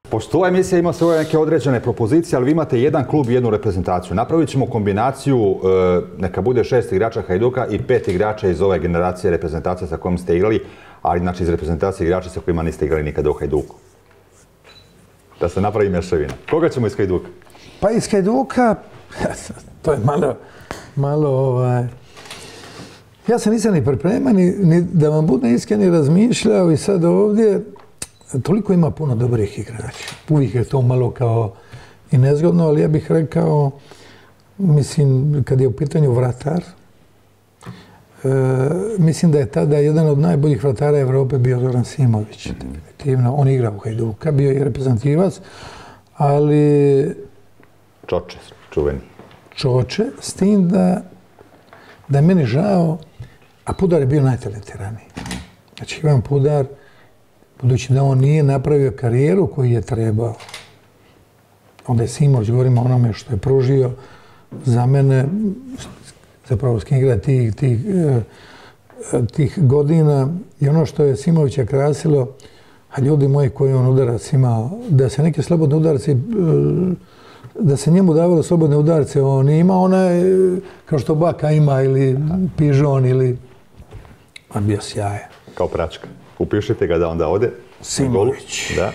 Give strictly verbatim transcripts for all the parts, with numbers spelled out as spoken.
Pošto ova emisija ima svoje neke određene propozicije, ali vi imate jedan klub i jednu reprezentaciju. Napravit ćemo kombinaciju, neka bude šest igrača Hajduka i pet igrača iz ove generacije reprezentacije sa kojom ste igrali, ali znači iz reprezentacije igrača sa kojima niste igrali nikada u Hajduku. Da se napravi mješavina. Koga ćemo iz Hajduka? Pa iz Hajduka, to je malo, malo ovaj... Ja se nisam ni pripremao, ni da vam budem iskreni razmišljao i sad ovdje, toliko ima puno dobrih igrača. Uvijek je to malo kao i nezgodno, ali ja bih rekao, mislim, kad je u pitanju vratar, e, mislim da je tada jedan od najboljih vratara Evrope bio Zoran Simović. Definitivno, on igra u Hajduka, bio je reprezentativac, ali... Čoče, čuveni. Čoče, s tim da, da je meni žao, a Pudar je bio najtalentiraniji. Znači, Ivan Pudar, budući da on nije napravio karijeru koju je trebao, onda je Simović, govorimo o onome što je pružio za mene, zapravo s kim igra tih, tih, tih godina, i ono što je Simovića krasilo, a ljudi moji koji on udarac imao, da se neke slobodne udarci, da se njemu davalo slobodne udarce, on ima onaj, kao što Baka ima, ili Pižon, ili... On bio sjajan. Kao pračka. Upišite ga da onda ode. Simović. Da.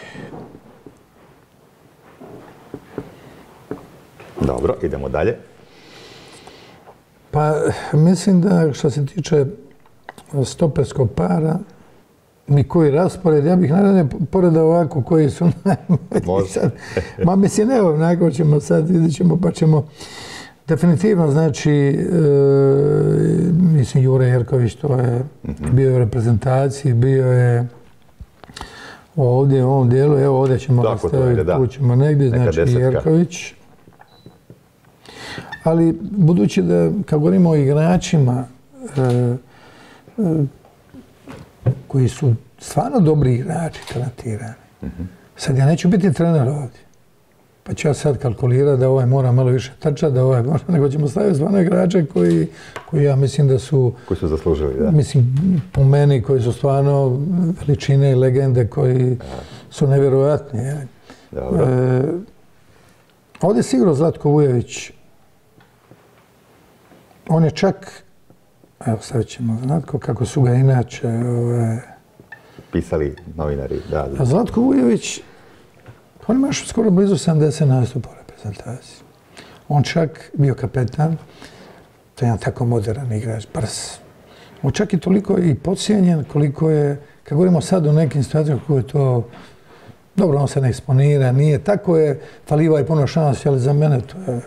Dobro, idemo dalje. Pa, mislim da što se tiče stoperskog para, mi koji raspored, ja bih naravno poredao ovako koji su najbolji sad. Ma mislim, evo, onako ćemo sad, vidjet ćemo, pa ćemo definitivno, znači, e, mislim, Jure Jerković, to je mm-hmm. bio je u reprezentaciji, bio je ovdje u ovom dijelu, evo ovdje ćemo ga staviti, tu ćemo negdje, znači Jerković. Ali, budući da, kad govorimo o igračima, e, e, koji su stvarno dobri igrači, talentirani. Mm-hmm. Sad ja neću biti trener ovdje. Pa ću ja sad kalkulirati da ovaj mora malo više trčati, da ovaj možda, nego ćemo staviti stvarno igrače koji, koji ja mislim da su... Koji su zaslužili, da. Mislim, po meni, koji su stvarno veličine i legende, koji su nevjerojatni. Dobro. E, ovdje je sigurno Zlatko Vujović. On je čak... Evo, stavit ćemo Zlatko, kako su ga inače... Ove... Pisali novinari, da, da. A Zlatko Vujović, on ima još skoro blizu sedamdeset nastupa u reprezentaciji. On čak bio kapetan, to je jedan tako modern igrač, brz. On čak i toliko i podcijenjen koliko je, kad govorimo sad o nekim situacijama kako je to, dobro, on se ne eksponira, nije, tako je, faliva i puno šansi, ali za mene to je,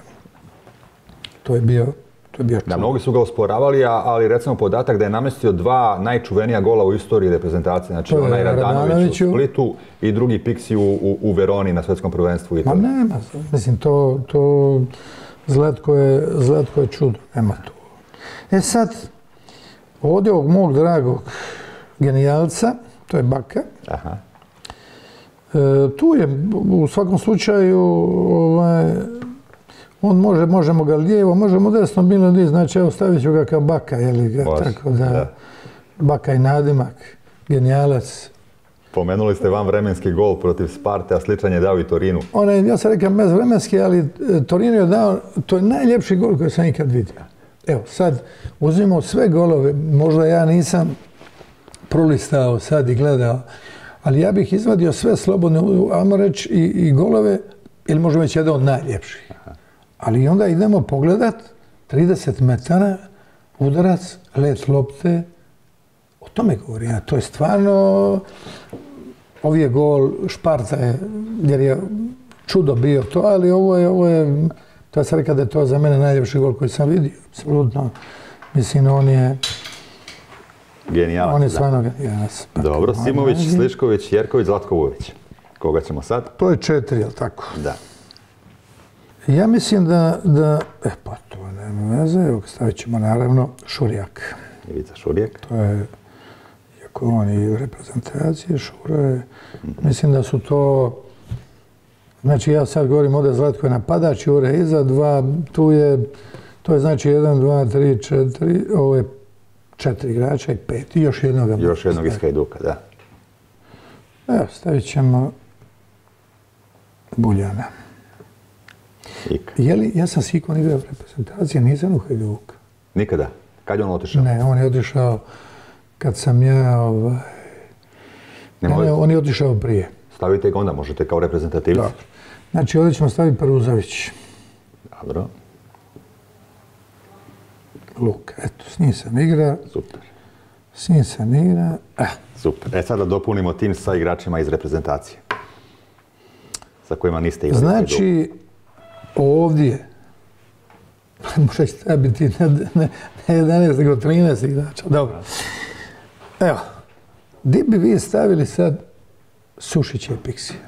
to je bio... Da, mnogi su ga osporavali, ali recimo podatak da je namestio dva najčuvenija gola u istoriji reprezentacije. Znači, onaj Radanović u Splitu i drugi Pixi u, u Veroni na svjetskom prvenstvu. Ma nema, mislim, to, to Zlatko je, Zlatko je čudo, nema tu. E sad, ovdje ovog mog dragog genijalca, to je Baka. Aha. E, tu je, u svakom slučaju, ovaj, on može, možemo ga lijevo, možemo desno, bilo di, znači evo stavit ću ga kao Baka, jeli ga, Može, tako da, da, Baka i nadimak, genijalac. Pomenuli ste vam vremenski gol protiv Sparte, a sličan je dao i Torinu. Onaj, ja sam rekao bez vremenski, ali Torino je dao, to je najljepši gol koji sam ikad vidio. Evo, sad uzmimo sve golove, možda ja nisam prolistao sad i gledao, ali ja bih izvadio sve slobodne, ajmo reći, i, i golove, ili možemo već jedan od najljepših. Ali onda idemo pogledat trideset metara, udarac, let lopte, o tome govorim. Ja, to je stvarno, ovi je gol Šparta, je, jer je čudo bio to, ali ovo je, ovo je, to sam rekao da je to za mene najljepši gol koji sam vidio, apsolutno. Mislim, on je... Genijalac, on je stvarno genijalac. Dobro, Simović, Slišković, Jerković, Zlatko Vujović. Koga ćemo sad? To je četiri, jel tako? Da. Ja mislim da, da, e pa to nema veze, evo stavit ćemo naravno Šurjak. Ivica Šurjak. To je, iako on i u reprezentaciji, Šura je, mm-hmm. mislim da su to, znači ja sad govorim ovdje Zlatko je napadač, Jure je iza, dva, tu je, to je znači jedan, dva, tri, četiri, ovo je četiri igrača i pet, i još jednog. Još jednog iz Hajduka, da. Evo, stavit ćemo Buljana. Ika. Je li, ja sam s Ikom igrao reprezentacije, nisam u Hajduka. Nikada? Kad je on otišao? Ne, on je otišao kad sam ja, ovaj... Ne, ne, on je otišao prije. Stavite ga onda, možete kao reprezentativci. Dobro. Znači, ovdje ćemo staviti Peruzović. Dobro. Luka, eto, s njim sam igra. Super. S njim sam igra. Eh. Super. E sada dopunimo tim sa igračima iz reprezentacije. Sa kojima niste igrali. Znači, ovdje, možda će treba biti ne, ne, ne jedanaest, nego trinaest igrača. Dobro. Evo, gdje bi vi stavili sad Sušića i Piksija?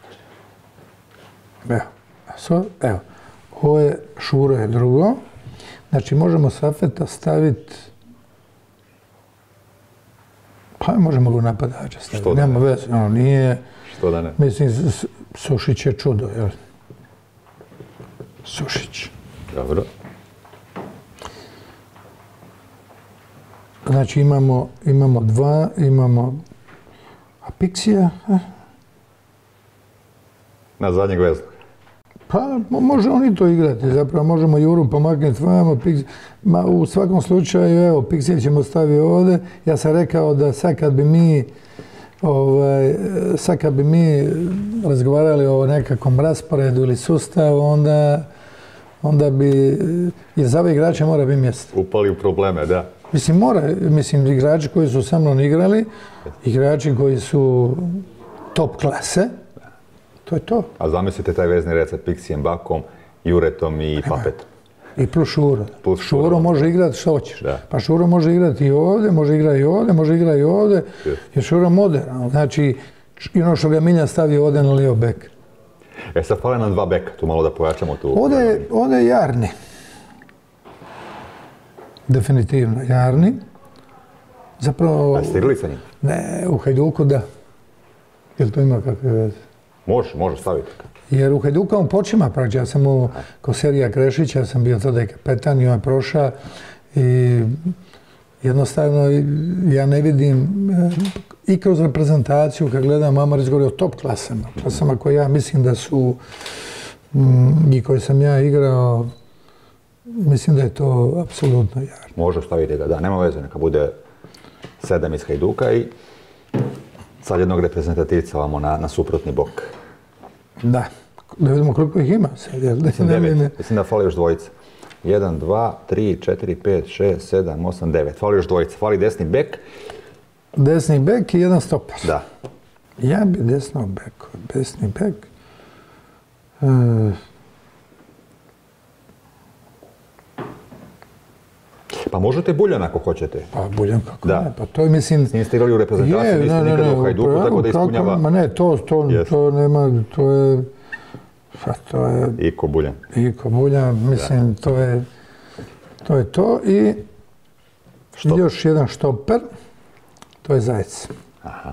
Evo, so, evo, ovo je Šuro je drugo. Znači, možemo Safeta staviti, pa možemo ga u napadača staviti. Što da nema ne? veze, ono nije... Što da ne? Mislim, Sušić je čudo, jel? Sušić. Dobro. Znači, imamo, imamo dva, imamo... A Piksija? Eh? Na zadnjeg veznog. Pa, može oni to igrati, zapravo možemo Juru pomaknuti vamo, ma u svakom slučaju, evo, Piksija ćemo staviti ovdje. Ja sam rekao da sad kad bi mi, ovaj, sad kad bi mi razgovarali o nekakvom rasporedu ili sustavu, onda, onda bi, jer za ove igrače mora biti mjesto. Upali u probleme, da. Mislim, mora, mislim, igrači koji su sa mnom igrali, igrači koji su top klase, to je to. A zamislite taj vezni red sa Piksijem, Bakom, Juretom i Papetom. I plus Šuro. Plus Šuro, Šuro može igrati što hoćeš. Da. Pa Šuro može igrati i ovdje, može igrati i ovdje, može igrati i ovdje. Jer Šuro je moderan. Znači, i ono što ga Miljan stavi ovdje na lijeo bek. E sad fale nam dva beka, tu malo da pojačamo tu. Ovdje, ovdje je Jarni. Definitivno, Jarni. Zapravo... A ste igrali sa njim? Ne, u Hajduku da. Jel to ima kakve veze? Može, može staviti. Jer u Hajduka on počima praktično. Ja sam u Koserija Krešića, ja sam bio tada i kapetan i on je prošao. I jednostavno ja ne vidim i kroz reprezentaciju, kad gledam, Mamarić govori o top klasama. Klasama koje ja mislim da su i koje sam ja igrao, mislim da je to apsolutno Jarni. Može staviti ga, da, nema veze, neka bude sedam iz Hajduka i sad jednog reprezentativca vamo na, na suprotni bok. Da, da vidimo koliko ih ima sad. Jel? Mislim, devet. Mislim da fali još dvojica. Jedan, dva, tri, četiri, pet, šest, sedam, osam, devet. Fali još dvojica. Fali desni bek. Desni bek i jedan stoper. Da. Ja bi desno bek, desni bek. E, Pa možete Buljan ako hoćete. Pa Buljan kako da. Ne, pa to je mislim... S njim ste igrali u reprezentaciji, je, niste ne, nikada ne, u Hajduku, upravo, tako da ispunjava... Kako, ma ne, to, to, yes. to nema, to je... Pa to je... Iko Buljan. Iko Buljan, mislim, da. to je... To je to i... Štop. Još jedan štoper, to je Zajec. Aha.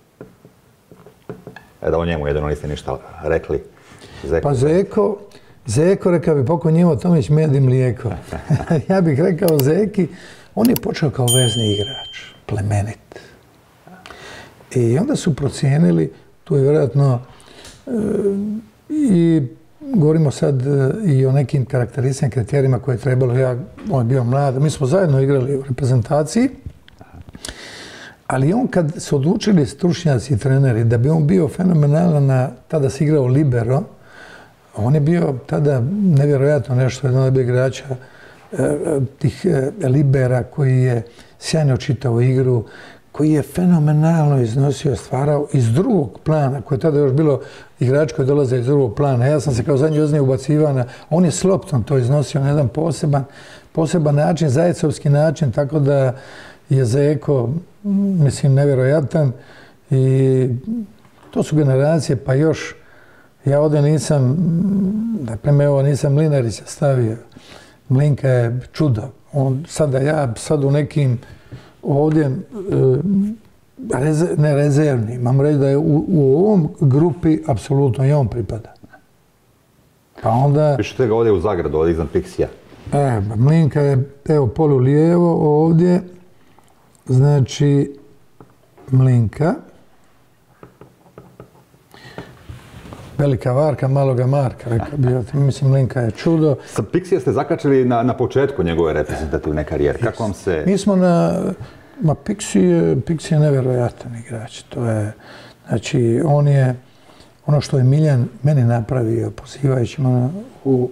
E da o njemu jedino niste ništa rekli. Zeko. Pa Zeko... Zeko, rekao bi pokoj njima Tomić, med i mlijeko. Ja bih rekao Zeki, on je počeo kao vezni igrač, plemenit. I onda su procijenili, tu je vjerojatno, e, i govorimo sad e, i o nekim karakterističnim kriterijima koje je trebalo, ja, on je bio mlad, mi smo zajedno igrali u reprezentaciji, ali on kad su odlučili stručnjaci i treneri da bi on bio fenomenalan, na, tada se igrao libero, on je bio tada nevjerojatno nešto, jedan od igrača tih libera koji je sjajno čitao igru, koji je fenomenalno iznosio, stvarao iz drugog plana, koje je tada još bilo igrač koji dolaze iz drugog plana. Ja sam se kao zadnji oznije ubacivana, on je s loptom to iznosio na jedan poseban, poseban način, zajecovski način, tako da je Zeko, mislim, nevjerojatan i to su generacije, pa još ja ovdje nisam, dakle, ovo nisam Mlinarića stavio. Mlinka je čudo. On, sada ja, sad u nekim ovdje, reze, ne rezervni, imam reći da je u, u ovom grupi apsolutno i on pripada. Pa onda... Pišete ga ovdje u zagradu, ovdje iznad Piksija. E, Mlinka je, evo, polu lijevo ovdje, znači Mlinka. velika varka, maloga Marka, rekao bi, mislim, Linka je čudo. Sa Pixija ste zakačili na, na početku njegove reprezentativne karijere. Kako vam se... Mi smo na... Ma Pixi je, Pixi je nevjerojatan igrač. To je, znači, on je, ono što je Miljan meni napravio, pozivajući me u,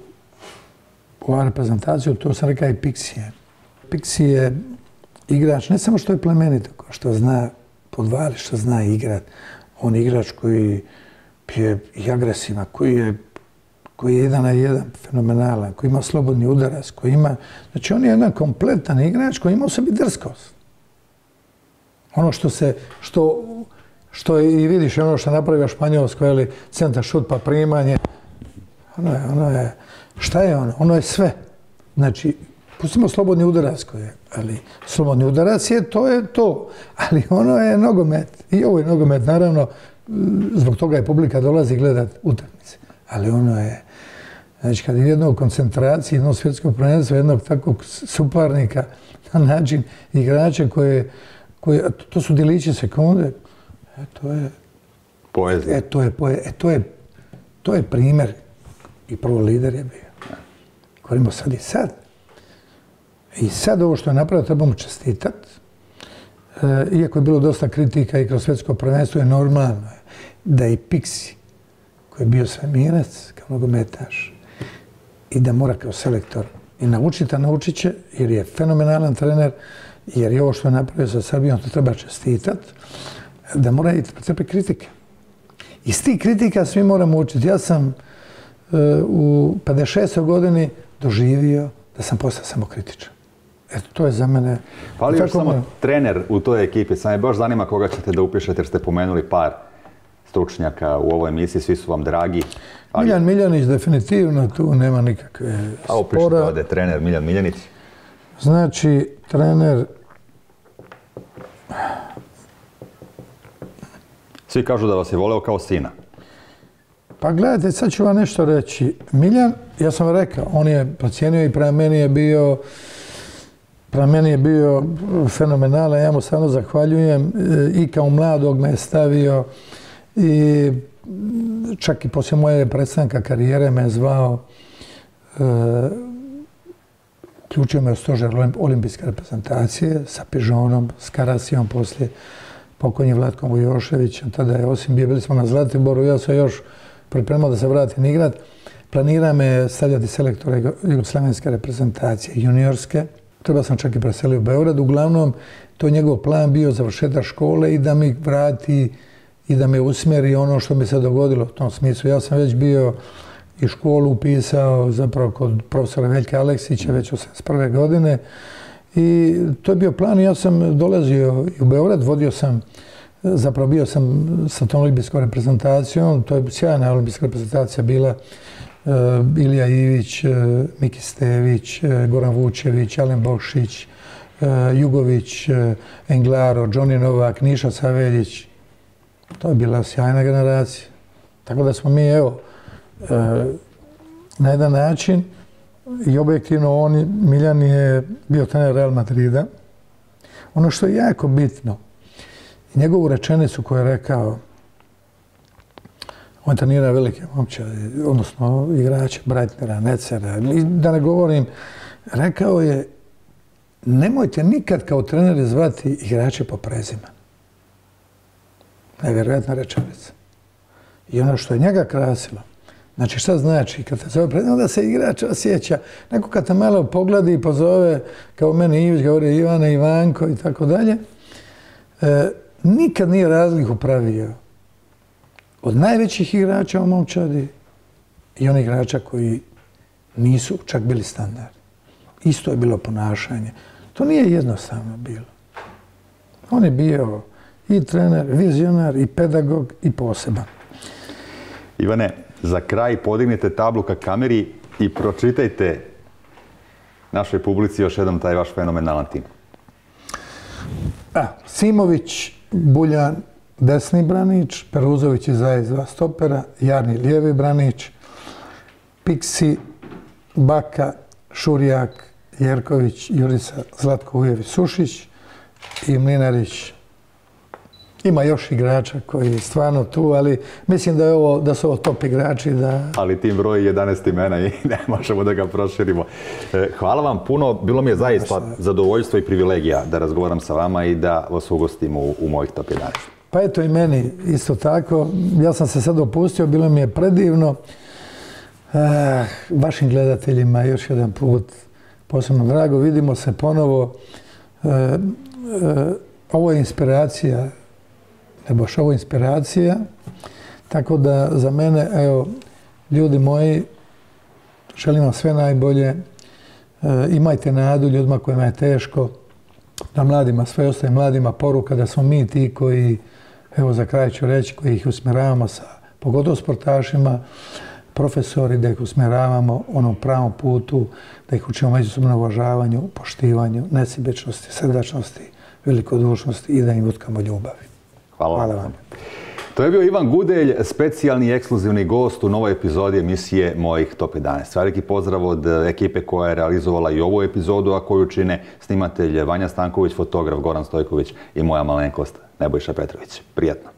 u reprezentaciju, to sam rekao i Pixi je. Pixi je igrač, ne samo što je plemenito, što zna podvali, što zna igrat. On je igrač koji je i agresivan, koji je, koji je jedan na jedan fenomenalan, koji ima slobodni udarac, koji ima... Znači, on je jedan kompletan igrač koji ima u sebi drskost. Ono što se, što, što i vidiš, ono što napravio Španjolsko, ili centar šut pa primanje, ono je, ono je, šta je ono? Ono je sve. Znači, pustimo slobodni udarac koji je, ali slobodni udarac je, to je to. Ali ono je nogomet. I ovo je nogomet, naravno, zbog toga je publika dolazi gledat utakmice. Ali ono je, znači, kad je jednog koncentracije, jednog svjetskog prvenstva, jednog takvog suparnika, na način igrača koje Koje, to su djelići sekunde. E, to je... Poezija. E, to je, poe, e, to je, to je primjer. I prvo lider je bio. Govorimo sad i sad. I sad ovo što je napravio trebamo čestitat. E, iako je bilo dosta kritika i kroz svjetsko prvenstvo je normalno da i Pixi, koji je bio svemirac kao nogometaš, i da mora kao selektor i naučiti, a naučit će, jer je fenomenalan trener, jer je ovo što je napravio sa Srbijom, to treba čestitat, da mora i pretrpiti kritike. Iz tih kritika svi moramo učiti. Ja sam uh, u pedeset šestoj godini doživio da sam postao samokritičan. Eto, to je za mene... Pa li još samo me... trener u toj ekipi? Sam me baš zanima koga ćete da upišete, jer ste pomenuli par stručnjaka u ovoj emisiji, svi su vam dragi. Ali... Miljan Miljanić, definitivno, tu nema nikakve spora. A upišite ovdje trener Miljan Miljanić. Znači, trener... Svi kažu da vas je voleo kao sina. Pa gledajte, sad ću vam nešto reći. Miljan, ja sam vam rekao, on je procijenio i prema meni je bio prema meni je bio fenomenalan. Ja mu stvarno zahvaljujem. I kao mladog me je stavio i čak i poslije moje prestanka karijere me je zvao, uključio me u stožer olimpijske reprezentacije sa Pižonom, s Karasijom poslije, pokojnim Vlatkom Vujoševićem. Tada je osim bio, bili smo na Zlatiboru, ja sam još pripremao da se vratim igrat. Planira me stavljati selektore jugoslavenske reprezentacije, juniorske. Treba sam čak i preselio u Beograd. Uglavnom, to je njegov plan bio završetak škole i da mi vrati i da me usmjeri ono što mi se dogodilo u tom smislu. Ja sam već bio i školu upisao zapravo kod profesora Veljka Aleksića već osamdeset prve godine. I to je bio plan. Ja sam dolazio u Beograd, vodio sam, zapravo bio sam sa tom olimpijskom reprezentacijom. To je sjajna olimpijska reprezentacija bila. Uh, Ilija Ivić, uh, Miki Stević, uh, Goran Vučević, Alen Bokšić, uh, Jugović, uh, Englaro, Džoni Novak, Niša Saveljić. To je bila sjajna generacija. Tako da smo mi, evo, uh, na jedan način i objektivno on, Miljan je bio trener Real Madrida. Ono što je jako bitno, njegovu rečenicu koju je rekao, on trenira velike momčade, odnosno igrače Breitnera, Necera. Da ne govorim, rekao je, nemojte nikad kao treneri zvati igrače po prezimenu. Nevjerojatna rečenica. I ono što je njega krasilo, znači šta znači, kad te zove prezimenu, onda se igrač osjeća. Neko kad te malo pogledi i pozove, kao meni Ivić, govori Ivane, Ivanko i tako dalje, nikad nije razliku pravio od najvećih igrača u momčadi i onih igrača koji nisu čak bili standardni. Isto je bilo ponašanje. To nije jednostavno bilo. On je bio i trener, vizionar, i pedagog, i poseban. Ivane, za kraj podignite tablu ka kameri i pročitajte našoj publici još jednom taj vaš fenomenalan tim. A, Simović, Buljan, desni branič, Peruzović i Zajec, dva stopera, Jarni lijevi branič, Pixi, Baka, Šurjak, Jerković, Jurica, Zlatko Ujević, Sušić i Mlinarić Ima još igrača koji stvarno tu, ali mislim da, je ovo, da su ovo top igrači. Da... Ali tim broji jedanaest imena i ne možemo da ga proširimo. Hvala vam puno. Bilo mi je zaista zadovoljstvo i privilegija da razgovaram sa vama i da vas ugostim u, u mojih top jedanaest. Pa eto i meni isto tako. Ja sam se sad opustio, bilo mi je predivno. Eh, vašim gledateljima još jedan put posebno drago. Vidimo se ponovo. Eh, eh, ovo je inspiracija, ne baš ovo je inspiracija. Tako da za mene, evo, ljudi moji, želim vam sve najbolje. E, imajte nadu ljudima kojima je teško, da mladima, sve ostaje mladima poruka da smo mi ti koji, evo za kraj ću reći, koji ih usmjeravamo sa, pogotovo sportašima, profesori, da ih usmjeravamo onom pravom putu, da ih učimo međusobnom uvažavanju, poštivanju, nesebičnosti, srdačnosti, velikodušnosti i da im utkamo ljubavi. Hvala, Hvala vam. To je bio Ivan Gudelj, specijalni i ekskluzivni gost u novoj epizodi emisije Mojih top jedanaest. Veliki pozdrav od ekipe koja je realizovala i ovu epizodu, a koju čine snimatelj Vanja Stanković, fotograf Goran Stojković i moja malenkost Nebojša Petrović. Prijatno.